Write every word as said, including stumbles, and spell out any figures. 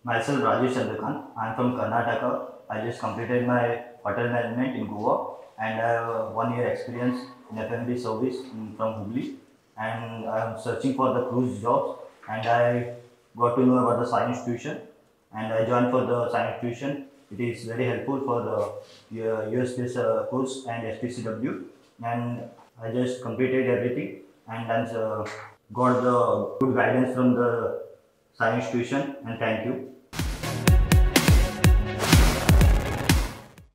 Myself Rajesh Chandragan. I am from Karnataka. I just completed my hotel management in Goa and I have one year experience in F and B service in, from Hubli, and I am searching for the cruise jobs, and I got to know about the science tuition and I joined for the science tuition. It is very helpful for the uh, U S based uh, course and S P C W, and I just completed everything and I uh, got the good guidance from the science tuition, and thank you.